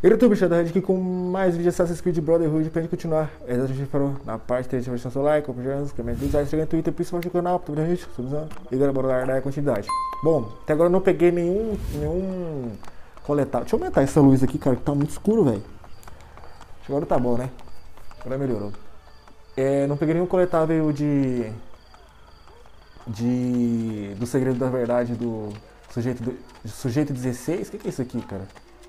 YouTube, Shadowhead aqui com mais vídeo de Assassin's Creed Brotherhood pra gente continuar. A gente parou na parte 3 de versão solar, compartilhando, incremento de design, chegando no Twitter, principalmente no canal, tô vendo isso, e agora bora dar a continuidade. Bom, até agora eu não peguei nenhum coletável. Deixa eu aumentar essa luz aqui, cara, que tá muito escuro, velho. Agora tá bom, né? Agora melhorou. Não peguei nenhum coletável do segredo da verdade do sujeito 16. O que é isso aqui, cara?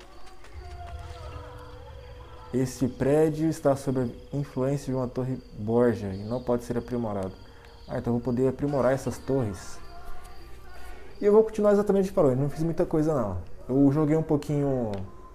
Este prédio está sob a influência de uma torre Borgia e não pode ser aprimorado. Ah, então eu vou poder aprimorar essas torres. E eu vou continuar exatamente o que falou, eu não fiz muita coisa não. Eu joguei um pouquinho...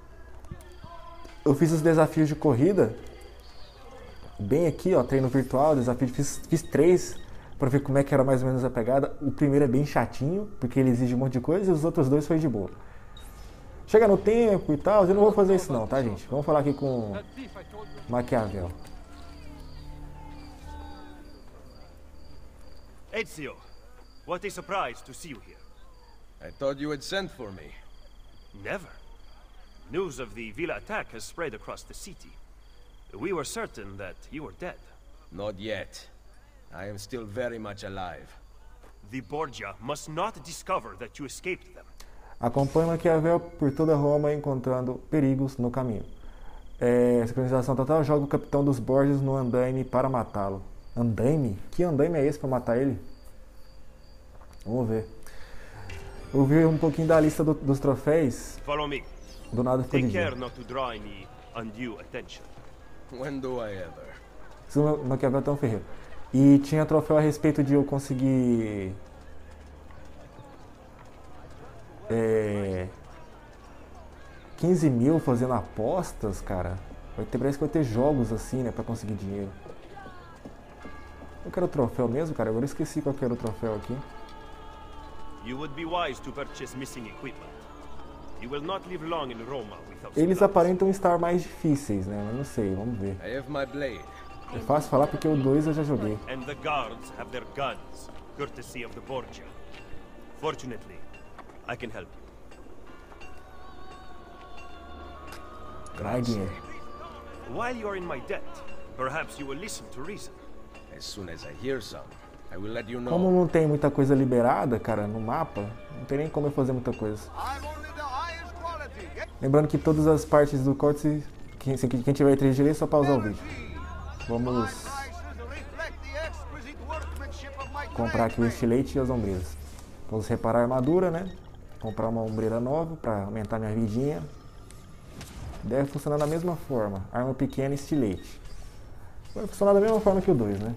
Eu fiz os desafios de corrida. Bem aqui, ó, treino virtual, desafio, fiz 3 para ver como é que era mais ou menos a pegada. O primeiro é bem chatinho, porque ele exige um monte de coisa, e os outros 2 foi de boa. Chega no tempo e tal, eu não vou fazer isso não, tá, gente? Vamos falar aqui com Maquiavel. Ezio, what a surprise to see you here. I thought you had sent for me. Never. News of the Villa attack has spread across the city. We were certain that you were dead. Not yet. I am still very much alive. The Borgia must not discover that you escaped them. Acompanhe Maquiavel por toda Roma encontrando perigos no caminho. Sincronização total, joga o capitão dos Borgias no andaime para matá-lo. Andaime? Que andaime é esse para matar ele? Vamos ver. Eu vi um pouquinho da lista dos troféus. Follow me. Do nada ficou de Take dia. care not to draw any undue attention. When do I ever? Isso é Maquiavel tão ferreiro. E tinha troféu a respeito de eu conseguir... 15 mil fazendo apostas, cara. Parece que vai ter jogos assim, né, pra conseguir dinheiro. Eu quero o troféu mesmo, cara. Agora eu esqueci qual que era o troféu aqui. You would be wise to purchase missing equipment. You will not live long in Roma without Eles supplies. aparentam estar mais difíceis, né? Mas não sei, vamos ver. I have my blade. É fácil falar porque o 2 eu já joguei. And the guards have their guns, courtesy of the Borgia. Fortunately, I can help you. Ai, dinheiro. While you are in my debt, perhaps you will listen to reason. As soon as I hear some, I will let you know. Como não tem muita coisa liberada, cara, no mapa, não tem nem como eu fazer muita coisa. Lembrando que todas as partes do códice, quem tiver 3G, é só pausar o vídeo. Vamos comprar aqui o estilete e as ombreiras. Vamos reparar a armadura, né? Comprar uma ombreira nova para aumentar minha vidinha. Deve funcionar da mesma forma. Arma pequena e estilete. Vai funcionar da mesma forma que o 2, né?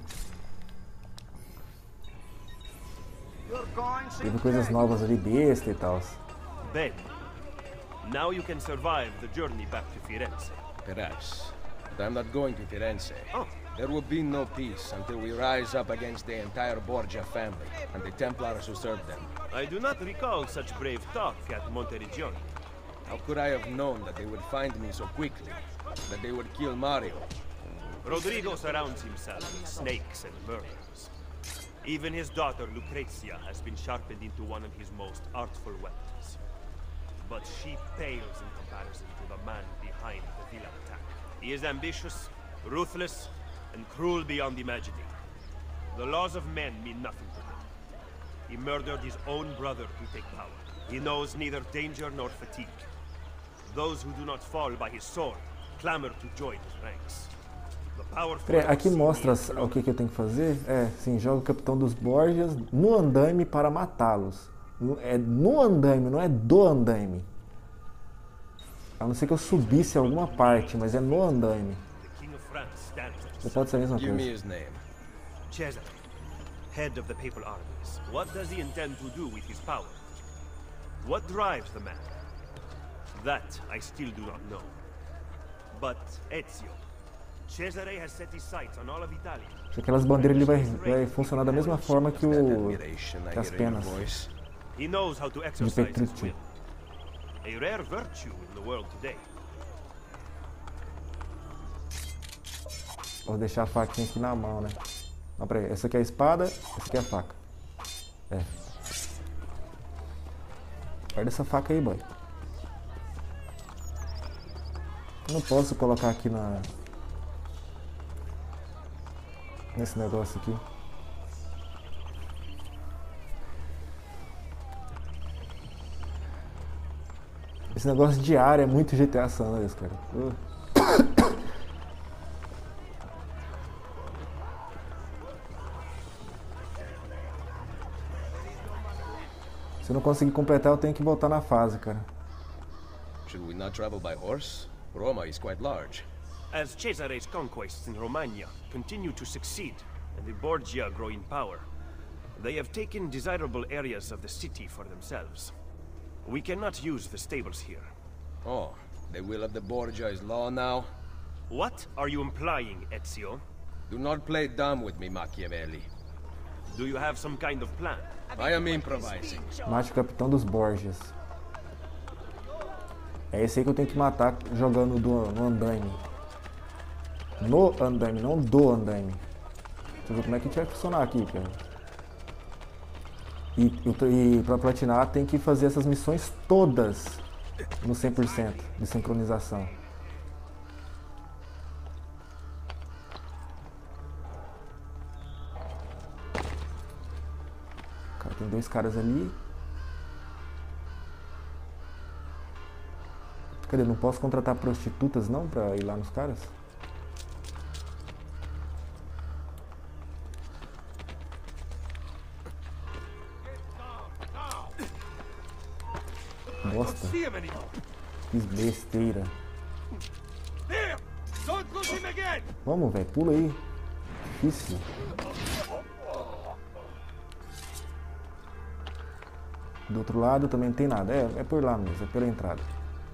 Teve coisas novas ali, besta e tal. Ben, now you can survive the journey back to Firenze. Perhaps. But I'm not going to Firenze. Oh. There will be no peace until we rise up against the entire Borgia family and the Templars who serve them. I do not recall such brave talk at Monteriggioni. How could I have known that they would find me so quickly? That they would kill Mario? Rodrigo surrounds himself with snakes and murderers. Even his daughter Lucrezia has been sharpened into one of his most artful weapons. But she pales in comparison to the man behind the Villa attack. He is ambitious, ruthless, and cruel beyond imagining. The laws of men mean nothing to him. He murdered his own brother to take power. He knows neither danger nor fatigue. Those who do not fall by his sword clamor to join his ranks. The powerful Aqui mostra o que eu tenho que fazer. Sim, joga o capitão dos Borgias no andaime para matá-los. É no andaime, não é do andaime. A não ser que eu subisse alguma parte, mas é no andaime. Não pode ser a mesma Give me coisa. his name. Cesare, head of the papal armies. What does he intend to do with his power? What drives the man? That I still do not know. But Ezio, Cesare has set his sights on all of Italy. Aquelas bandeiras ele vai funcionar da mesma forma que That o admiration I que as hear in your penas. voice. He knows how to de exercise his Petrucci. will. A rare virtue in the world today. Vou deixar a faquinha aqui na mão, né? Não, peraí, essa aqui é a espada, essa aqui é a faca. Guarda essa faca aí, boy. Não posso colocar aqui nesse negócio aqui. Esse negócio de área é muito GTA San Andreas, cara. Se eu não conseguir completar, eu tenho que voltar na fase, cara. Should we not travel by horse? Roma is quite large. As Cesare's conquests in Romagna continue to succeed, and the Borgia grow in power, they have taken desirable areas of the city for themselves. We cannot use the stables here. Oh, the will of the Borgia is law now? What are you implying, Ezio? Do not play dumb with me, Machiavelli. Do you have some kind of plan? I am improvising. Mate o capitão dos Borgias. É esse aí que eu tenho que matar jogando no andaime. No andaime, não do andaime. Deixa eu ver como é que a gente vai funcionar aqui, cara. E pra platinar tem que fazer essas missões todas no 100% de sincronização. Cara, tem dois caras ali. Cadê? Não posso contratar prostitutas não pra ir lá nos caras? Bosta. Fiz besteira. Vamos, velho. Pula aí. Difícil. Do outro lado também não tem nada. É por lá mesmo. É pela entrada.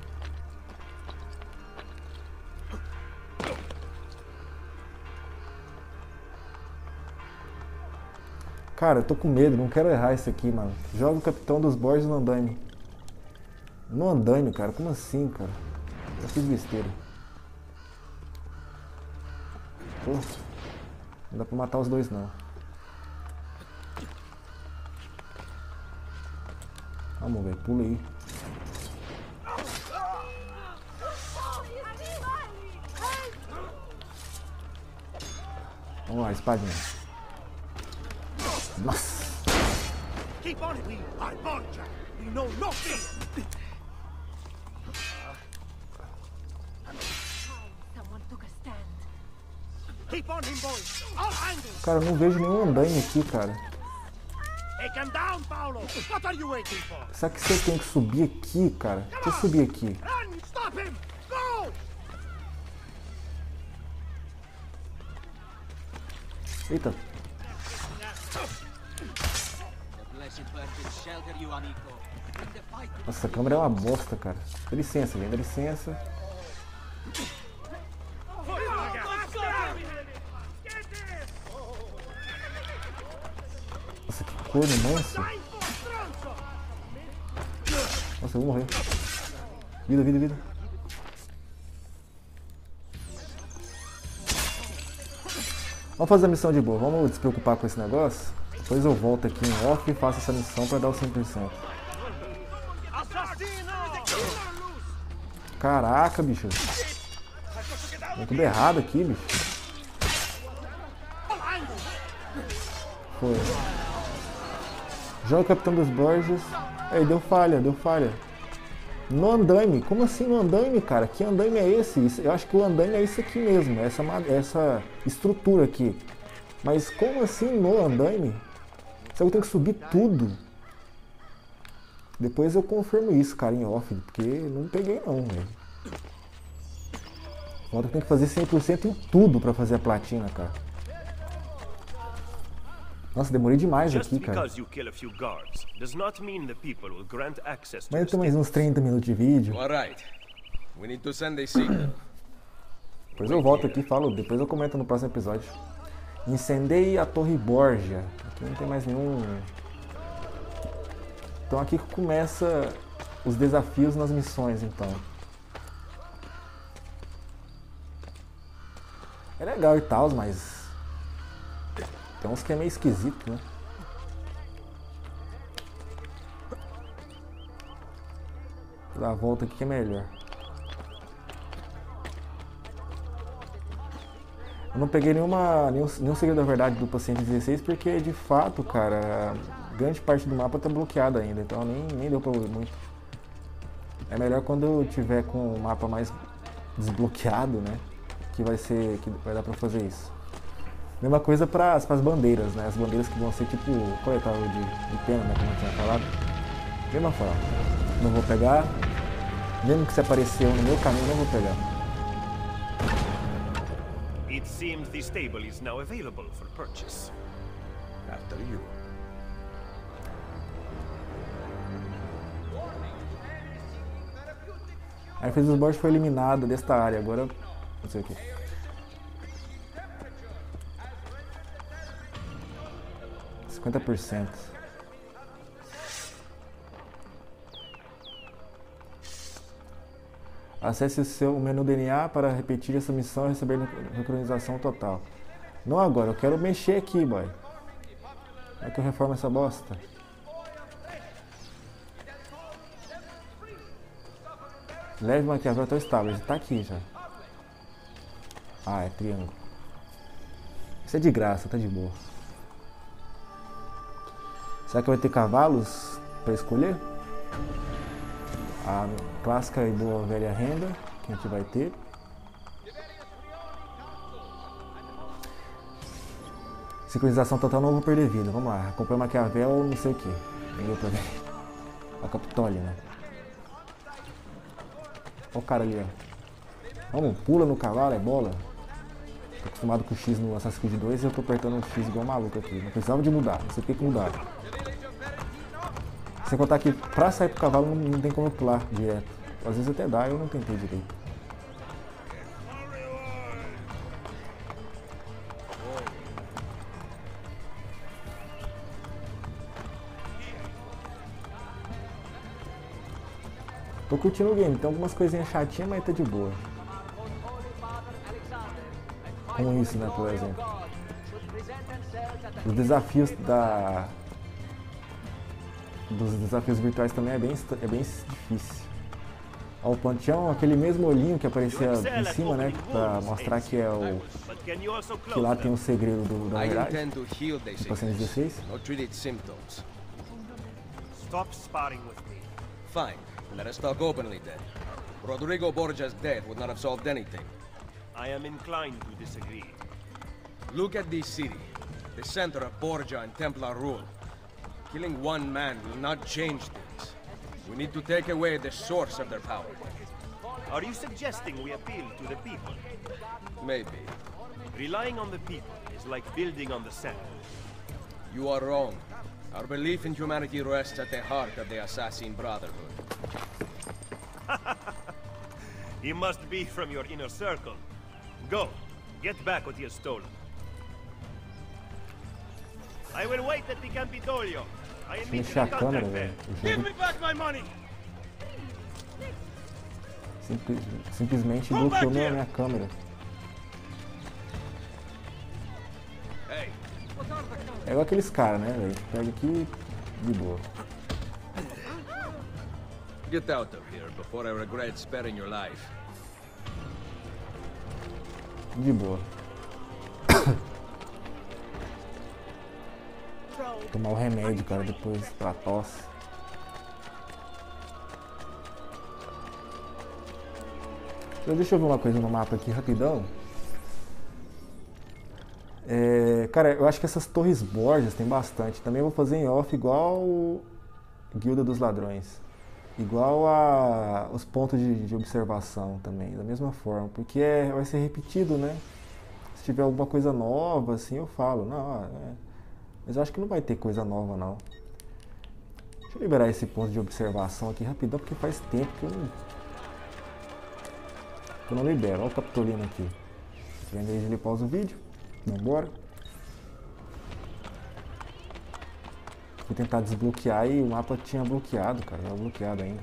Cara, eu tô com medo. Não quero errar isso aqui, mano. Joga o capitão dos Borgias no andaime. No andaime, cara? Como assim, cara? Eu fiz besteira. Pô, não dá pra matar os dois, não. Vamos, velho. Pula aí. Vamos lá, espadinha. Nossa. Keep on it, our Borgia. We know no fear. Keep on him, boys. All angles. Cara, eu não vejo nenhum andaime aqui, cara. Take him down, Paolo. What are you waiting for? Será que você tem que subir aqui, cara? Deixa eu subir aqui. Run! Stop him! Go! Eita. Nossa, a câmera é uma bosta, cara. Dá licença, gente. Dá licença. Nossa, que corno manso. Nossa, eu vou morrer. Vida, vida, vida. Vamos fazer a missão de boa. Vamos despreocupar com esse negócio. Depois eu volto aqui em off e faço essa missão pra dar o 100%. Caraca, bicho. Tem tudo errado aqui, bicho. Foi. Joga o capitão dos Borgias. Aí, deu falha, deu falha. No andaime. Como assim no andaime, cara? Que andaime é esse? Eu acho que o andaime é isso aqui mesmo. Essa estrutura aqui. Mas como assim no andaime? Será que eu tenho que subir tudo? Depois eu confirmo isso, cara, em off. Porque não peguei não, velho. Agora eu tenho que fazer 100% em tudo pra fazer a platina, cara. Nossa, demorei demais aqui, cara. Mas tem mais uns 30 minutos de vídeo. Alright. We need to send a signal. Depois eu volto aqui e falo, depois eu comento no próximo episódio. Incendeie a Torre Borgia. Aqui não tem mais nenhum... Então aqui que começa os desafios nas missões, então. É legal e tal, mas... Tem uns que é meio esquisito, né? Vou dar a volta aqui que é melhor. Eu não peguei nenhum segredo da verdade do paciente 16 porque, de fato, cara, grande parte do mapa tá bloqueado ainda, então nem deu pra ver muito. É melhor quando eu tiver com o mapa mais desbloqueado, né, que vai dar pra fazer isso. Mesma coisa para as bandeiras, né, as bandeiras que vão ser tipo coletável de pena, né, como eu tinha falado. Mesma forma, não vou pegar, mesmo que se apareceu no meu caminho, não vou pegar. It seems the stable is now available for purchase. After you. A defesa dos Borges foi eliminada desta área, agora não sei o que. %50%. Acesse o seu menu DNA para repetir essa missão e receber sincronização total. Não agora, eu quero mexer aqui, boy. Como é que eu reformo essa bosta? Leve Maquiavel até o estável, ele tá aqui já. Ah, é triângulo. Isso é de graça, tá de boa. Será que vai ter cavalos para escolher? A clássica e boa velha renda que a gente vai ter. Sincronização total, não vou perder vida. Vamos lá, acompanha Maquiavel, não sei o que. Nem deu pra ver. A Capitólio, né? Olha o cara ali, ó. Vamos, pula no cavalo, é bola. Tô acostumado com o X no Assassin's Creed 2 e eu tô apertando o X igual maluco aqui. Não precisava de mudar, não sei o que mudar. Sem contar que pra sair pro cavalo não tem como pular direto. Às vezes até dá, eu não tentei direito. Tô curtindo o game, tem algumas coisinhas chatinhas, mas tá de boa. Como isso, né, por exemplo. Os desafios dos desafios virtuais também é bem difícil. Ó, o panteão, aquele mesmo olhinho que aparecia em cima, né, pra mostrar que é o... que lá tem o segredo da verdade, do paciente 16. Stop sparring with me. Fine. Let us talk openly then. Rodrigo Borgia's death would not have solved anything. I am inclined to disagree. Look at this city, the center of Borgia and Templar rule. Killing one man will not change things. We need to take away the source of their power. Are you suggesting we appeal to the people? Maybe. Relying on the people is like building on the sand. You are wrong. Our belief in humanity rests at the heart of the Assassin Brotherhood. He must be from your inner circle. Go, get back what he has stolen. I will wait at the Campidoglio. I am meeting Mexer a in câmera, contact there. velho. Give me back my money! Simplesmente bloqueou minha câmera. Hey, É igual aqueles caras, né, velho? Pega aqui de boa. get out of here before I regret sparing your life. De boa. Tomar o remédio, cara, depois pra tosse. Então, deixa eu ver uma coisa no mapa aqui rapidão. Cara, eu acho que essas torres Borgias tem bastante. Também vou fazer em off igual Guilda dos Ladrões. Igual a os pontos de observação também, da mesma forma. Porque vai ser repetido, né? Se tiver alguma coisa nova, assim, eu falo. Não, mas eu acho que não vai ter coisa nova, não. Deixa eu liberar esse ponto de observação aqui rapidão, porque faz tempo que eu não libero. Olha o Capitolino aqui. Vendo aí, ele pausa o vídeo. Vambora. Fui tentar desbloquear e o mapa tinha bloqueado, cara. Tava bloqueado ainda.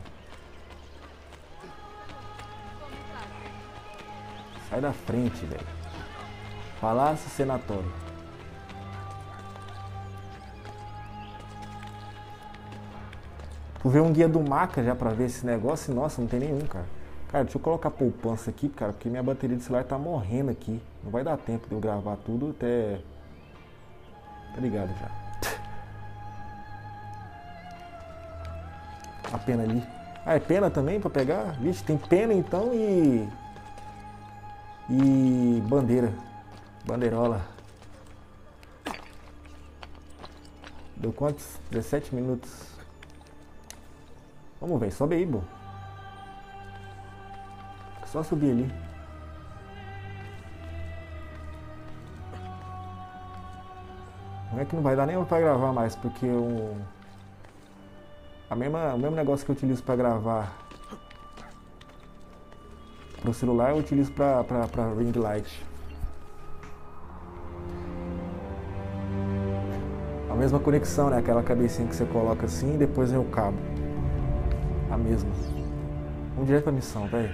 Sai da frente, velho. Palácio Senatório. Vou ver um guia do Maca já pra ver esse negócio. Nossa, não tem nenhum, cara. Cara, deixa eu colocar poupança aqui, cara, porque minha bateria de celular tá morrendo aqui. Não vai dar tempo de eu gravar tudo até... Tá ligado já. A pena ali. Ah, é pena também pra pegar? Vixe, tem pena então e bandeira. Bandeirola. Deu quantos? 17 minutos. Vamos ver, sobe aí, bo. Só subir ali. Não é que não vai dar nem pra gravar mais, porque o mesmo negócio que eu utilizo pra gravar pro celular, eu utilizo pra ring light. A mesma conexão, né? Aquela cabecinha que você coloca assim e depois vem o cabo. A mesma. Vamos direto pra missão, velho.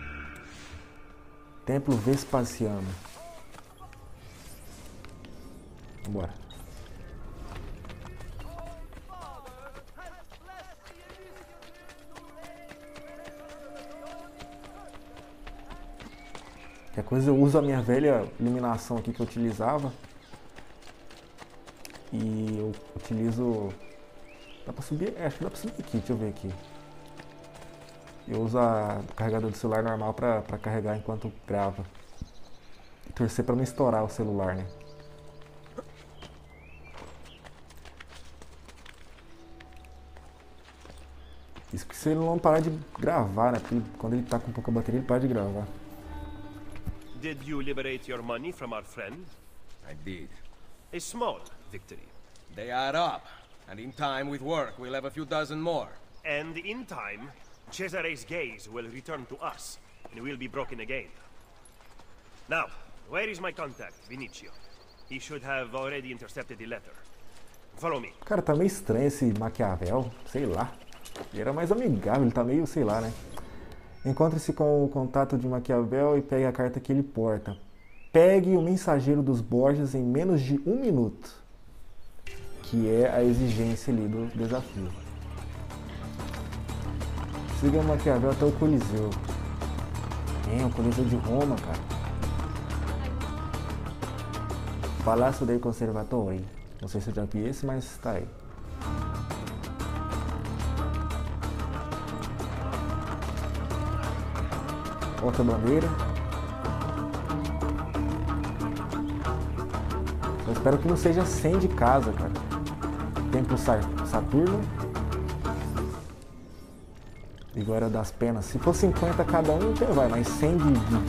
Templo Vespasiano. Vambora. Qualquer coisa eu uso a minha velha iluminação aqui que eu utilizava. E eu utilizo... Dá pra subir? É, acho que dá pra subir aqui, deixa eu ver aqui. Eu uso o carregador do celular normal pra carregar enquanto grava. E torcer pra não estourar o celular, né? Isso que se ele não parar de gravar, né? Porque quando ele tá com pouca bateria, ele para de gravar. Did you liberate your money from our friend? I did. A small victory. They add up, and in time with work, we'll have a few dozen more. And in time, Cesare's gaze will return to us, and we'll be broken again. Now, where is my contact, Vinicio? He should have already intercepted the letter. Follow me. Cara, tá meio estranho esse Maquiavel, sei lá. Ele era mais amigável, ele tá meio, sei lá, né? Encontre-se com o contato de Maquiavel e pegue a carta que ele porta. Pegue o mensageiro dos Borgias em menos de 1 minuto. Que é a exigência ali do desafio. Siga o Maquiavel até o Coliseu. O Coliseu de Roma, cara. Palácio dei Conservatori. Não sei se eu já vi esse, mas tá aí. Outra bandeira. Eu espero que não seja 100 de casa, cara. Templo Saturno. E Glória das Penas. Se for 50 cada um, até vai, mas 100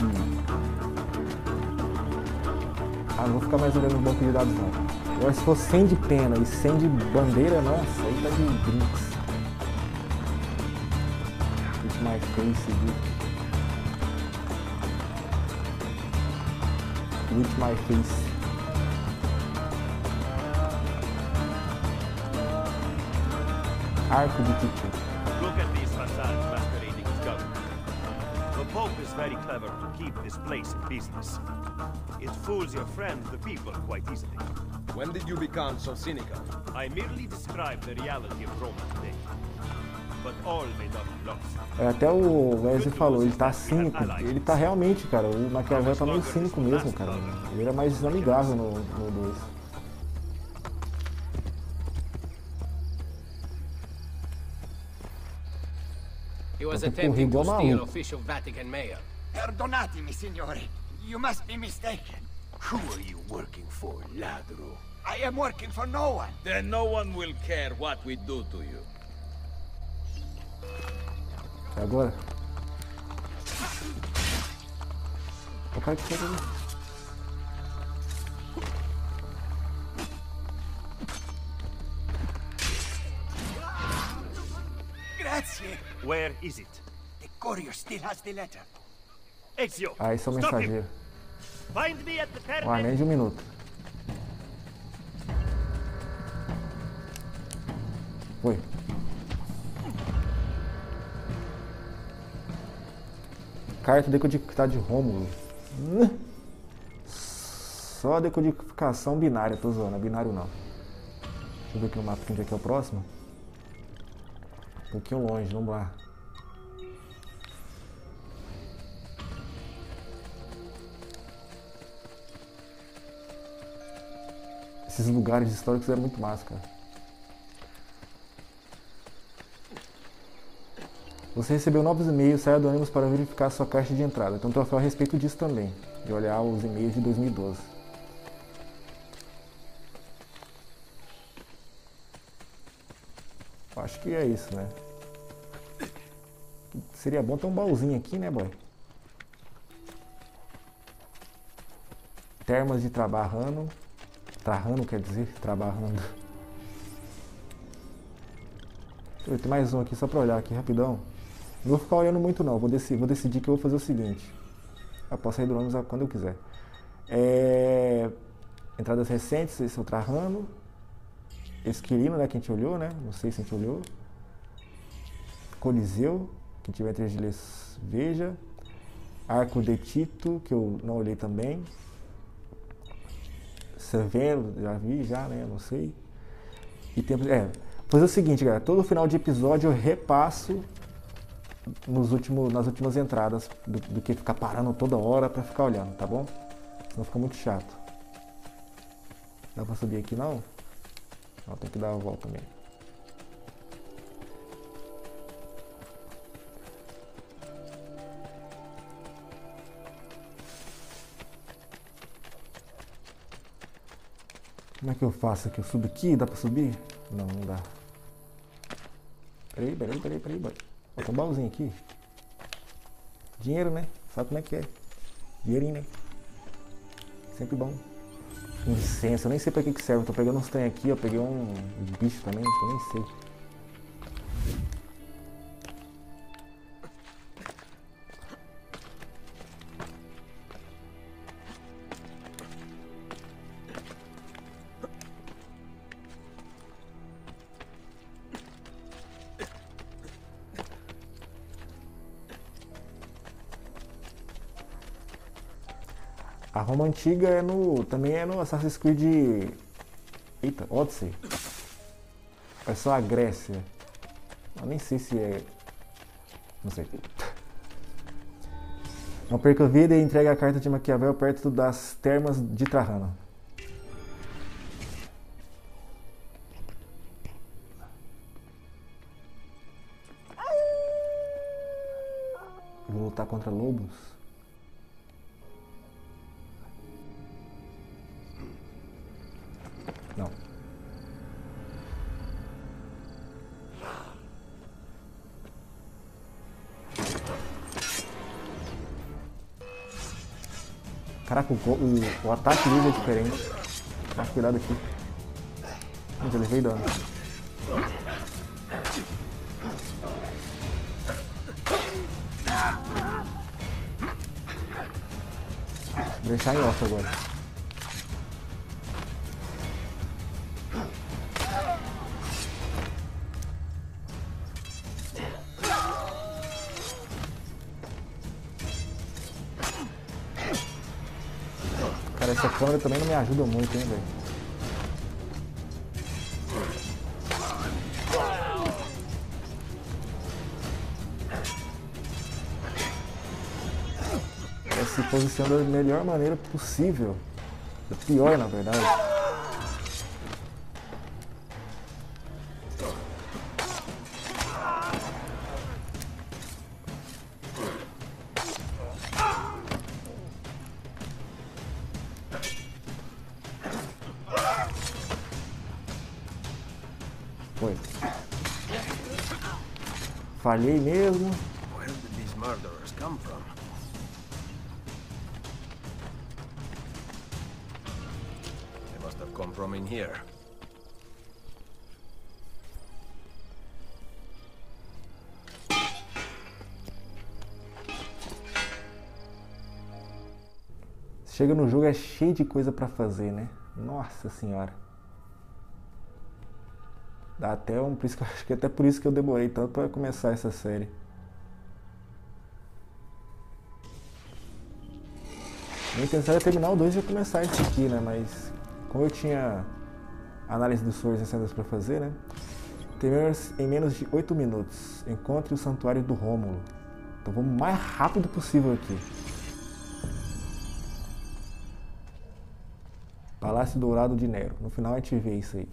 Ah, não vou ficar mais olhando no banco de dados, não. Agora, se for 100 de pena e 100 de bandeira, nossa, aí tá de brinks. It's my face, with my face. Arco de Titi. Look at these facades masquerading as government. The Pope is very clever to keep this place in business. It fools your friends, the people, quite easily. When did you become so cynical? I merely describe the reality of Rome today. But all may not be lost. Até o Wesley falou, ele tá cínico. Ele tá realmente, cara. O Maquiavel tá meio cínico mesmo, cara. Ele era mais amigável no 2. He was attempting to steal official Vatican mail. Perdonatemi, signore. You must be mistaken. Who are you working for, ladro? I am working for no one. Then no one will care what we do to you. Agora. O cara que chega ali. Grazie. Where is it? The courier still has the letter. Ezio! Ah, esse é o Stop him! mensageiro. Find me at the Ah, Terme. menos de 1 minuto. Foi. Carta decodificada de Rômulo. Só decodificação binária, tô zoando, é binário não. Deixa eu ver aqui no mapa onde é que é o próximo. Um pouquinho longe, vamos lá. Esses lugares históricos eram muito massa, cara. Você recebeu novos e-mails, saia do ônibus para verificar sua caixa de entrada. Então troféu a respeito disso também, de olhar os e-mails de 2012. Acho que é isso, né? Seria bom ter um baúzinho aqui, né, boy? Termas de trabalhando. Trarrano quer dizer, trabalhando. Deixa eu ver, tem mais um aqui só pra olhar aqui rapidão. Não vou ficar olhando muito não, vou decidir que eu vou fazer o seguinte. Eu posso sair do ônibus quando eu quiser. Entradas recentes, esse é o Trarrano. Esquilino, né, que a gente olhou, né? Não sei se a gente olhou. Coliseu, quem tiver 3 de lês, veja. Arco de Tito, que eu não olhei também. Severo, já vi, né? Não sei. E temos. Fazer o seguinte, galera. Todo final de episódio eu repasso nas últimas entradas do que ficar parando toda hora pra ficar olhando, tá bom? Senão fica muito chato. Dá pra subir aqui não? Não, tem que dar a volta mesmo. Como é que eu faço aqui? Eu subo aqui? Dá pra subir? Não, não dá. Peraí. Bota um baúzinho aqui. Dinheiro, né? Sabe como é que é? Dinheirinho, né? Sempre bom. Incenso, eu nem sei pra que serve. Eu tô pegando uns trem aqui, ó. Peguei um bicho também, que eu nem sei. A Roma Antiga também é no Assassin's Creed. Eita, Odyssey. É só a Grécia. Eu nem sei se é. Não sei. Não perca a vida e entregue a carta de Maquiavel perto das termas de Trarrano. Eu vou lutar contra lobos. Não. Caraca, o ataque dele é diferente. Tá, cuidado aqui. Onde ele veio dano. Vou deixar em off agora. Cara, essa câmera também não me ajuda muito, hein, velho. Se posiciona da melhor maneira possível. Da pior, na verdade. Foi. Falhei mesmo. Where did these murderers come from? They must have come from in here. Chega no jogo é cheio de coisa pra fazer, né? Nossa senhora. Dá até um... Acho que até por isso que eu demorei tanto pra começar essa série. Minha intenção era terminar o 2 e começar esse aqui, né? Mas como eu tinha análise dos Swords e cenas pra fazer, né? Terminamos em menos de 8 minutos. Encontre o Santuário do Rômulo. Então vamos o mais rápido possível aqui. Palácio Dourado de Nero. No final a gente vê isso aí.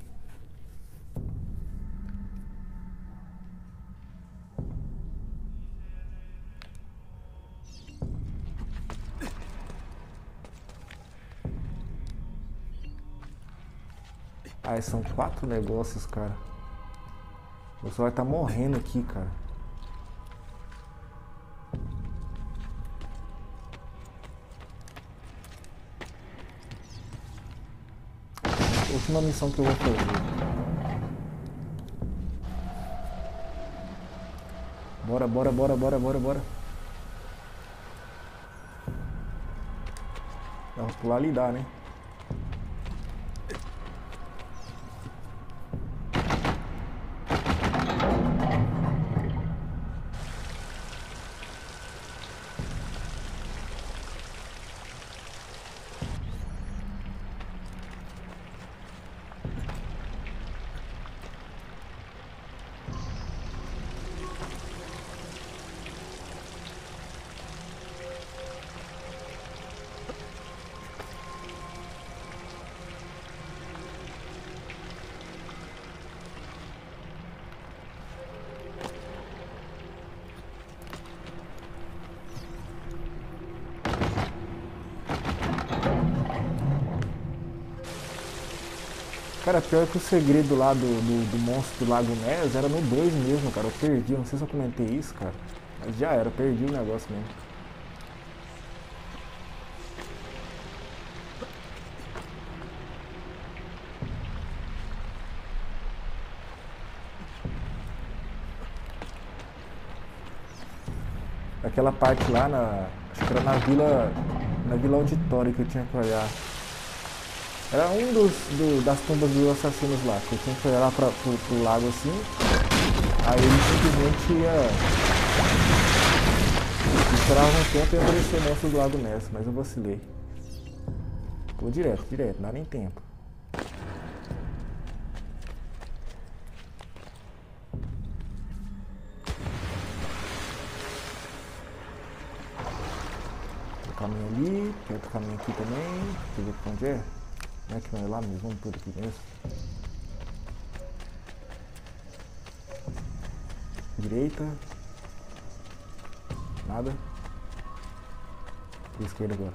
Ah, são 4 negócios, cara. O pessoal vai estar morrendo aqui, cara. Última missão que eu vou fazer. Bora, bora, bora, bora, bora, bora. Vamos pular ali, dá, né? Cara, pior que o segredo lá do monstro do Lago Ness era no 2 mesmo, cara. Eu perdi, eu não sei se eu comentei isso, cara. Mas já era, perdi o negócio mesmo. Aquela parte lá acho que era na Vila Auditório que eu tinha que olhar. Era um das tumbas dos assassinos lá, que eu tinha que olhar lá pro lago assim, aí ele simplesmente ia esperava um tempo e ia aparecer o monstro do Lago Ness, mas eu vacilei. Pô, direto, não dá nem tempo. Tem caminho ali, tem outro caminho aqui também, deixa eu ver onde é. Não é que não é lá mesmo, vamos por aqui mesmo. Direita. Nada. Por esquerda agora.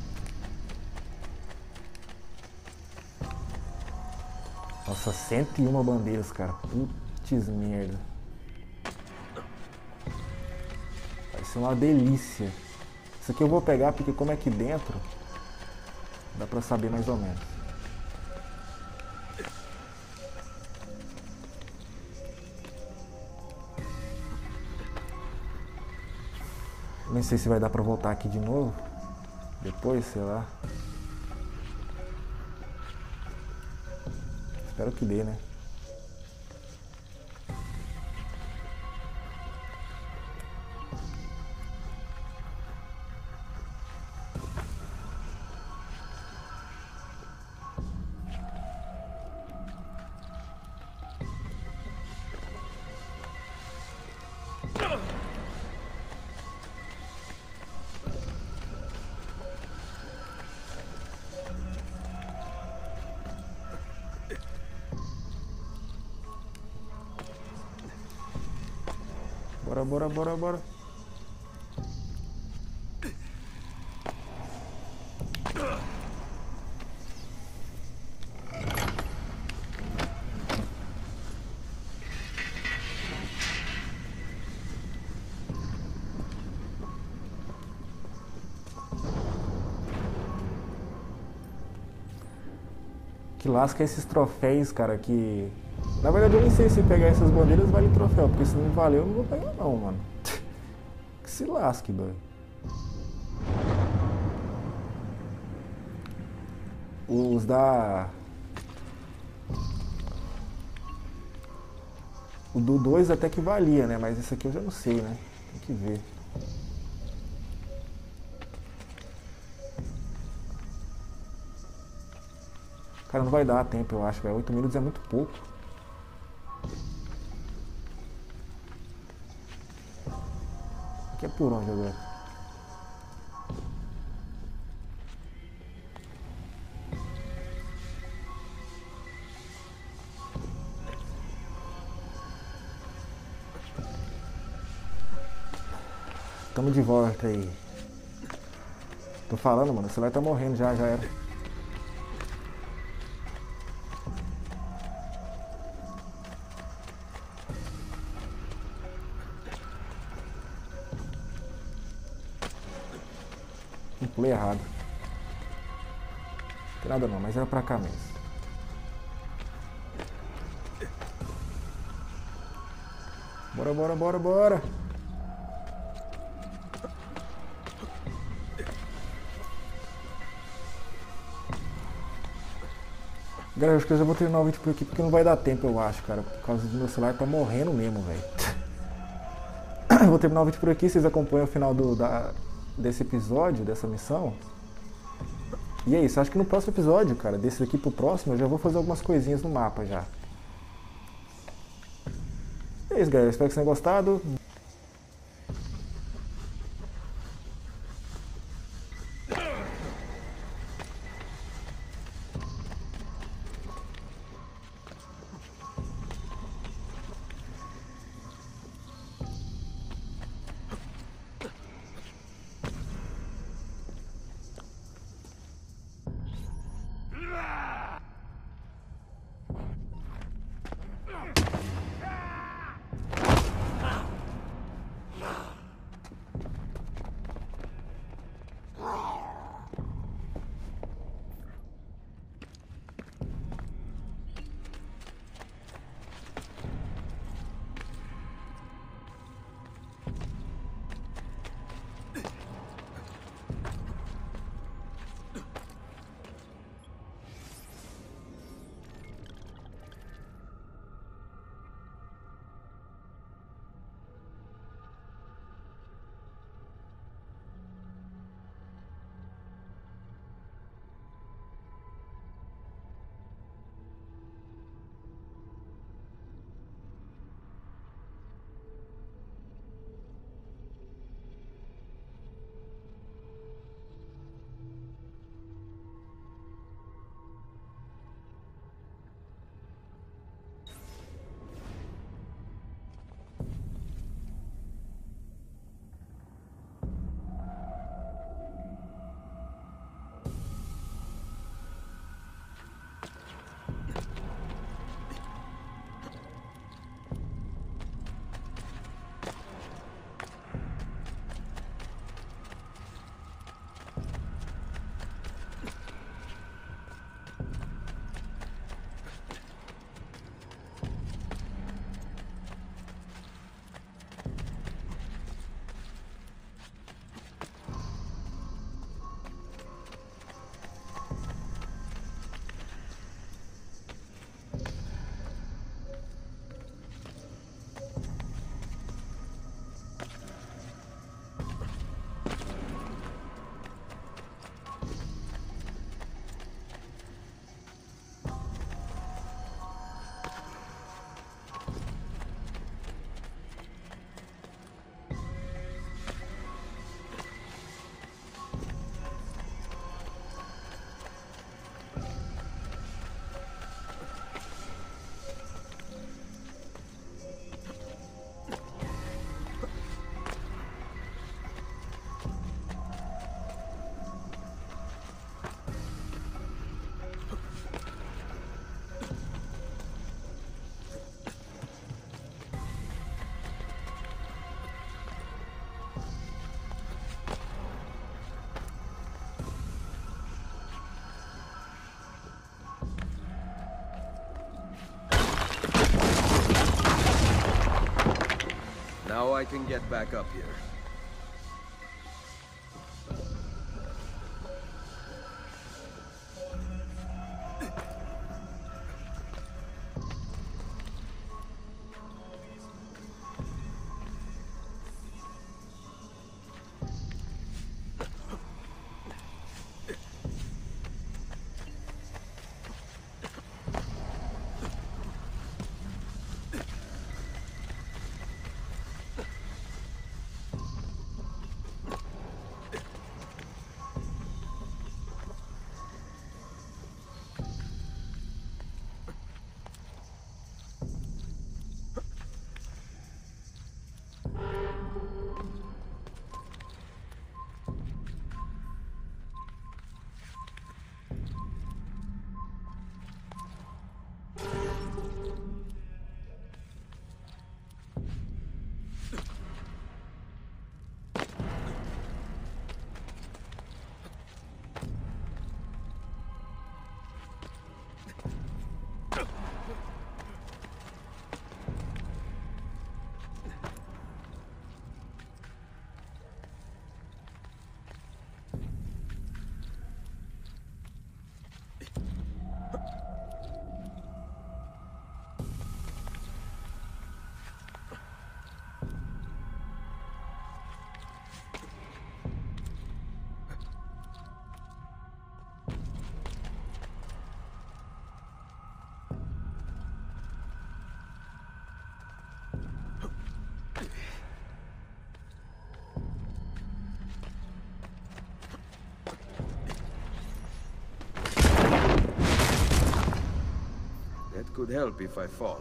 Nossa, 101 bandeiras, cara. Putz merda. Vai ser uma delícia. Isso aqui eu vou pegar porque como é aqui dentro, dá pra saber mais ou menos. Nem sei se vai dar pra voltar aqui de novo. Depois, sei lá. Espero que dê, né? Bora. Que lasca esses troféus, cara, que... Na verdade eu nem sei se pegar essas bandeiras vale troféu, porque se não valeu eu não vou pegar não, mano. Que se lasque, doido. Os da... O do 2 até que valia, né? Mas esse aqui eu já não sei, né? Tem que ver. Cara, não vai dar tempo, eu acho, velho. 8 minutos é muito pouco. Aqui é por onde agora? tamo de volta aí. Tô falando, mano, o celular tá morrendo já era. Pulei errado. Não tem nada não, mas era pra cá mesmo. Bora. Galera, acho que eu já vou terminar o vídeo por aqui porque não vai dar tempo, eu acho, cara. Por causa do meu celular tá morrendo mesmo, velho. Vou terminar o vídeo por aqui, vocês acompanham o final desse episódio, dessa missão. E é isso, acho que no próximo episódio, cara, desse daqui pro próximo, eu já vou fazer algumas coisinhas no mapa já. É isso, galera, espero que vocês tenham gostado. Now I can get back up here. It could help if I fall.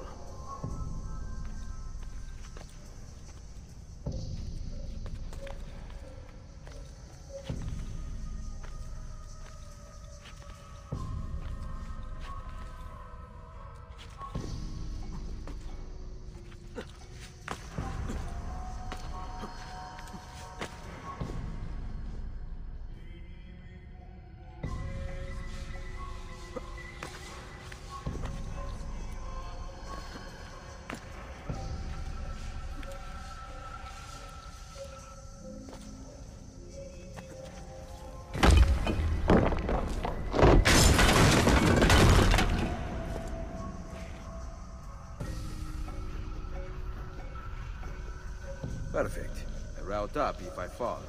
Perfect. A route up if I fall.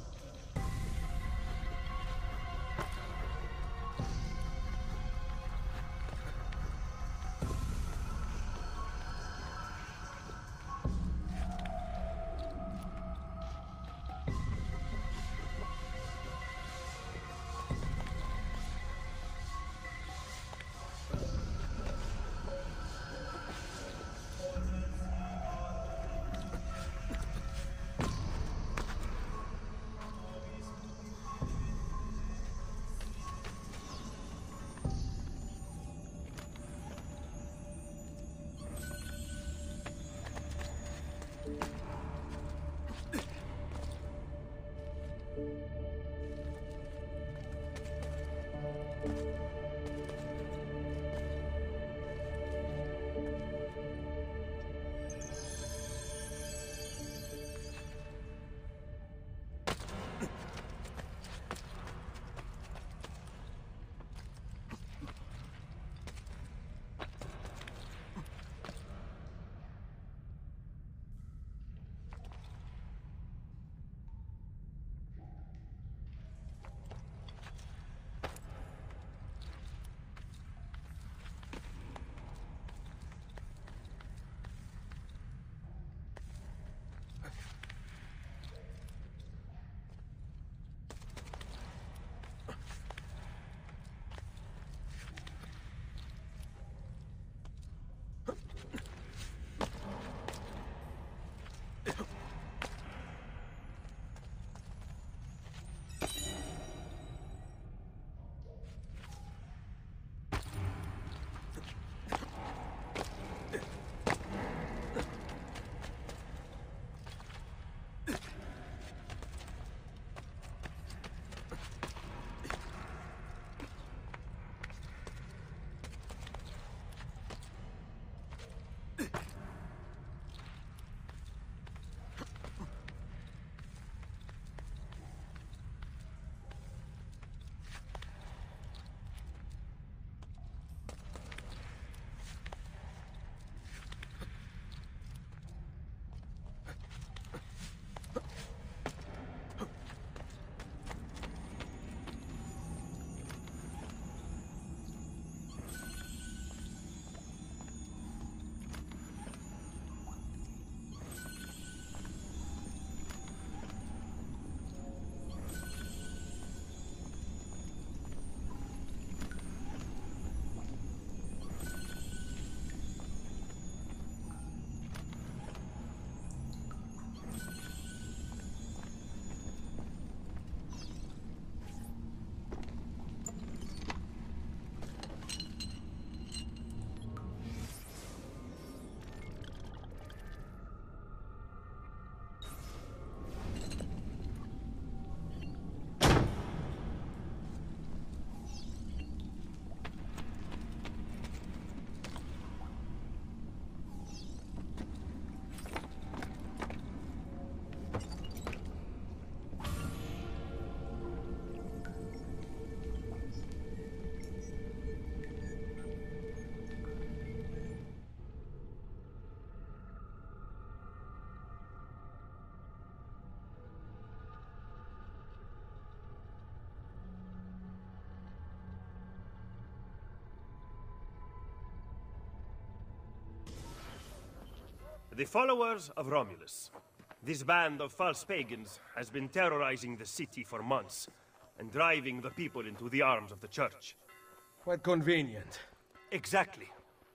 The followers of Romulus. This band of false pagans has been terrorizing the city for months and driving the people into the arms of the church. Quite convenient. Exactly.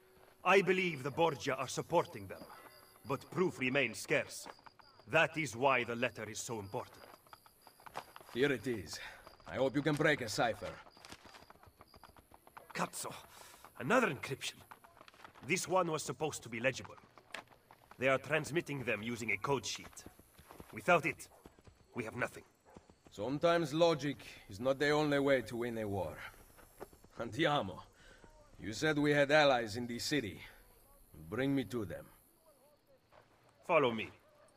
I believe the Borgia are supporting them, but proof remains scarce. That is why the letter is so important. Here it is. I hope you can break a cipher. Cazzo! Another encryption. This one was supposed to be legible. They are transmitting them using a code sheet. Without it, we have nothing. Sometimes logic is not the only way to win a war. Andiamo. You said we had allies in the city. Bring me to them. Follow me.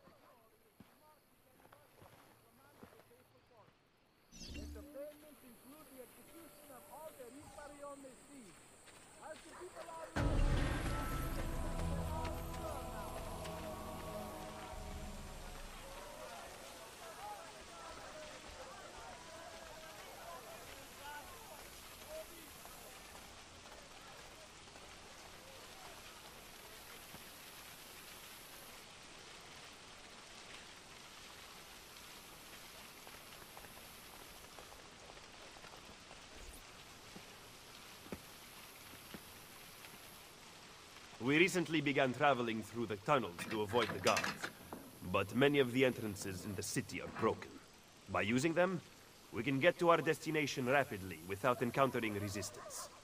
We recently began traveling through the tunnels to avoid the guards, but many of the entrances in the city are broken. By using them, we can get to our destination rapidly without encountering resistance.